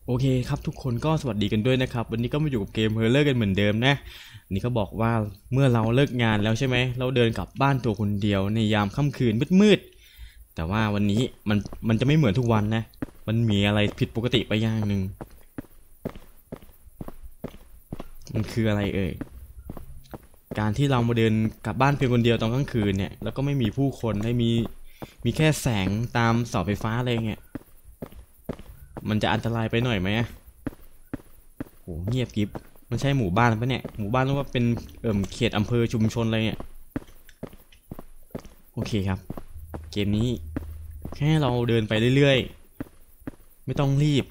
โอเคครับทุกคนก็สวัสดีกันด้วยนะครับวันนี้ก็มาอยู่กับเกมเฮอร์เรอร์กันเหมือนเดิมนะนี่ก็บอกว่าเมื่อเราเลิกงานแล้วใช่ไหมเราเดินกลับบ้านตัวคนเดียวในยามค่ำคืนมืดๆแต่ว่าวันนี้มันจะไม่เหมือนทุกวันนะมันมีอะไรผิดปกติไปอย่างหนึ่งมันคืออะไรเอ่ยการที่เรามาเดินกลับบ้านเพียงคนเดียวตอนกลางคืนเนี่ยแล้วก็ไม่มีผู้คนให้มีแค่แสงตามเสาไฟฟ้าอะไรเงี้ยมันจะอันตรายไปหน่อยไหมโหเงียบกิ๊บมันใช่หมู่บ้านปะเนี่ยหมู่บ้านหรือว่าเป็นเขตอำเภอชุมชนอะไรเนี่ยโอเคครับเกมนี้แค่เราเดินไปเรื่อยๆไม่ต้องรีบ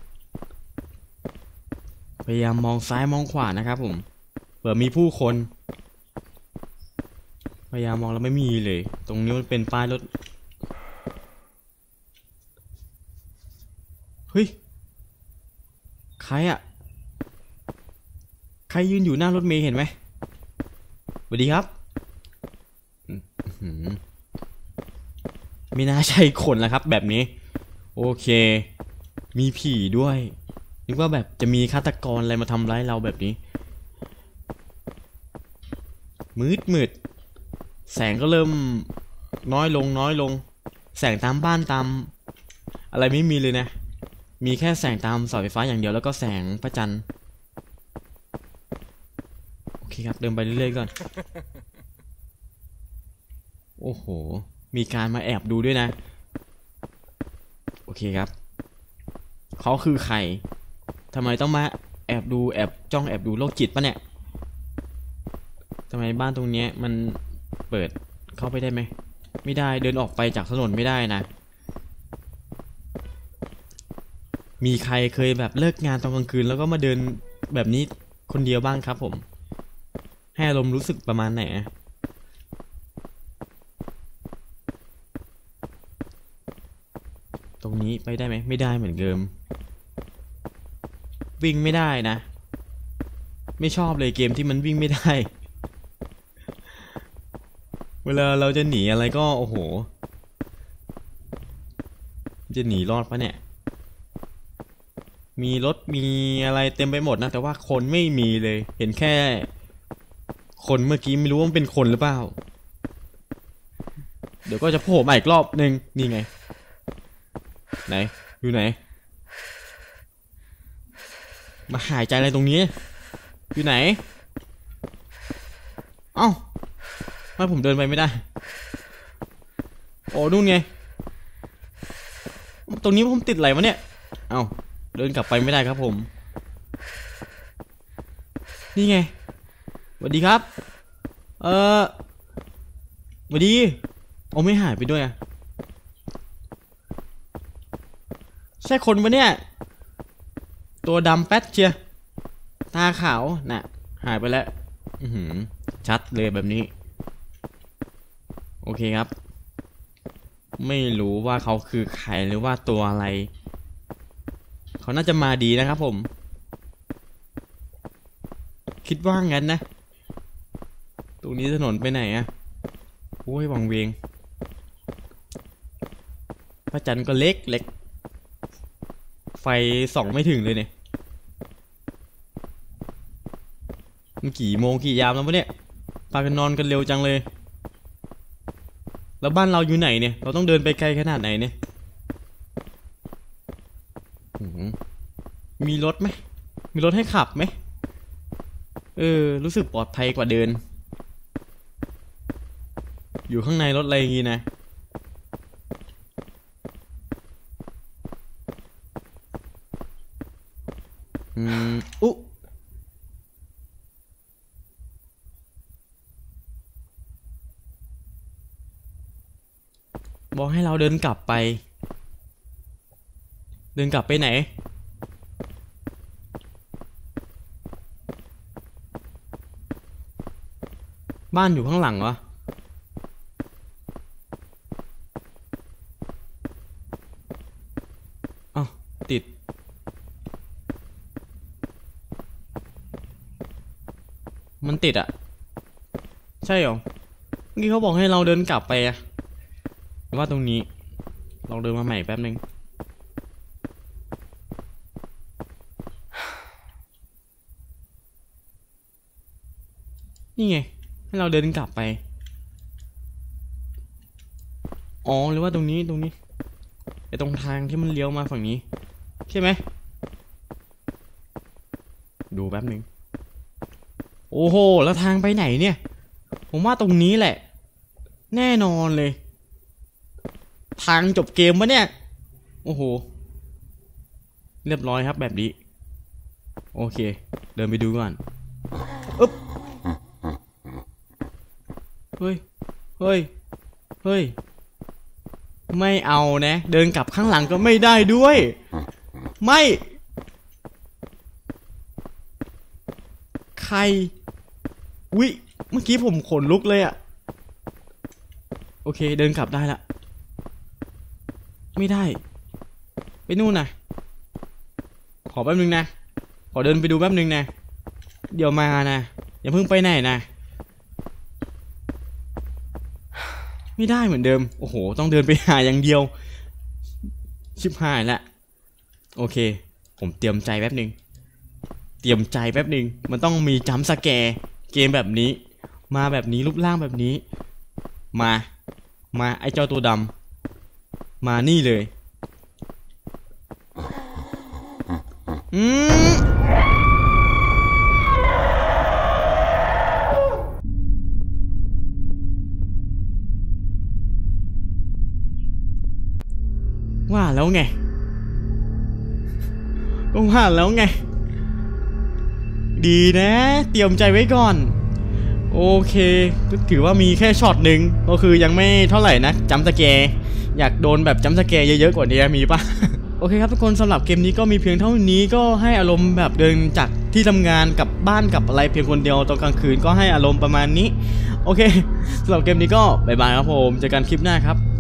พยายามมองซ้ายมองขวานะครับผมเผื่อมีผู้คนพยายามมองแล้วไม่มีเลยตรงนี้มันเป็นป้ายรถเฮ้ยใครอะใครยืนอยู่หน้ารถเมล์เห็นไหมสวัสดีครับไม่น่าใช่คนแล้วครับแบบนี้โอเคมีผีด้วยนึกว่าแบบจะมีฆาตกรอะไรมาทำร้ายเราแบบนี้มืดแสงก็เริ่มน้อยลงแสงตามบ้านตามอะไรไม่มีเลยนะมีแค่แสงตามเสาไฟฟ้าอย่างเดียวแล้วก็แสงพระจันทร์โอเคครับเดินไปเรื่อยๆก่อนโอ้โหมีการมาแอบดูด้วยนะโอเคครับเขาคือใครทำไมต้องมาแอบดูแอบจ้องแอบดูโรคจิตปะเนี่ยทำไมบ้านตรงนี้มันเปิดเข้าไปได้ไหมไม่ได้เดินออกไปจากถนนไม่ได้นะมีใครเคยแบบเลิกงานตอนกลางคืนแล้วก็มาเดินแบบนี้คนเดียวบ้างครับผมให้อารมณ์รู้สึกประมาณไหนตรงนี้ไปได้ไหมไม่ได้เหมือนเดิมวิ่งไม่ได้นะไม่ชอบเลยเกมที่มันวิ่งไม่ได้เวลาเราจะหนีอะไรก็โอ้โหจะหนีรอดปะเนี่ยมีรถมีอะไรเต็มไปหมดนะแต่ว่าคนไม่มีเลยเห็นแค่คนเมื่อกี้ไม่รู้ว่ามันเป็นคนหรือเปล่าเดี๋ยวก็จะโผล่มาอีกรอบหนึ่งนี่ไงไหนอยู่ไหนมาหายใจอะไรตรงนี้อยู่ไหนเอ้าทำไมผมเดินไปไม่ได้โอ้นู่นไงตรงนี้ผมติดอะไรวะเนี่ยเอ้าเดินกลับไปไม่ได้ครับผมนี่ไงสวัสดีครับเออสวัสดีโอ้ไม่หายไปด้วยอะใช่คนปะเนี่ยตัวดำแป๊ดเชียตาขาวน่ะหายไปแล้วชัดเลยแบบนี้โอเคครับไม่รู้ว่าเขาคือใครหรือว่าตัวอะไรเขาน่าจะมาดีนะครับผมคิดว่างั้นนะตรงนี้ถนนไปไหนอะโอ้ยวังเวงพระจันทร์ก็เล็กไฟส่องไม่ถึงเลยเนี่ยมันกี่โมงกี่ยามแล้ววะเนี่ยพากันนอนกันเร็วจังเลยแล้วบ้านเราอยู่ไหนเนี่ยเราต้องเดินไปไกลขนาดไหนเนี่ยมีรถไหมมีรถให้ขับไหมรู้สึกปลอดภัยกว่าเดินอยู่ข้างในรถอะไรอย่างงี้นะอุ๊บอกให้เราเดินกลับไปเดินกลับไปไหนบ้านอยู่ข้างหลังวะอ้าวติดมันติดอ่ะใช่หรอเมื่อกี้เขาบอกให้เราเดินกลับไปอะว่าตรงนี้ลองเดินมาใหม่แป๊บนึงนี่ไงให้เราเดินกลับไปอ๋อหรือว่าตรงนี้ไอ้ตรงทางที่มันเลี้ยวมาฝั่งนี้ใช่ไหมดูแป๊บนึงโอ้โหแล้วทางไปไหนเนี่ยผมว่าตรงนี้แหละแน่นอนเลยทางจบเกมวะเนี่ยโอ้โหเรียบร้อยครับแบบนี้โอเคเดินไปดูก่อนอึ๊บเฮ้ยไม่เอานะเดินกลับข้างหลังก็ไม่ได้ด้วยไม่ใครวิเมื่อกี้ผมขนลุกเลยอะโอเคเดินกลับได้ละไม่ได้ไปนู่นนะขอแป๊บนึงนะขอเดินไปดูแป๊บนึงนะเดี๋ยวมานะอย่าเพิ่งไปไหนนะไม่ได้เหมือนเดิมโอ้โหต้องเดินไปหาอย่างเดียวชิบหายละโอเคผมเตรียมใจแป๊บนึงมันต้องมีจัมป์สแกร์เกมแบบนี้มาแบบนี้รูปร่างแบบนี้มาไอ้เจ้าตัวดำมานี่เลยว่าแล้วไงดีนะเตรียมใจไว้ก่อนโอเคถือว่ามีแค่ช็อตหนึ่งก็คือยังไม่เท่าไหร่นะจัมป์สแกร์อยากโดนแบบจัมป์สแกร์เยอะๆกว่านี้มีปะ โอเคครับทุกคนสำหรับเกมนี้ก็มีเพียงเท่านี้ก็ให้อารมณ์แบบเดินจากที่ทำงานกับบ้านกับอะไรเพียงคนเดียวตอนกลางคืนก็ให้อารมณ์ประมาณนี้โอเคสำหรับเกมนี้ก็บ๊ายบายครับผมเจอกันคลิปหน้าครับ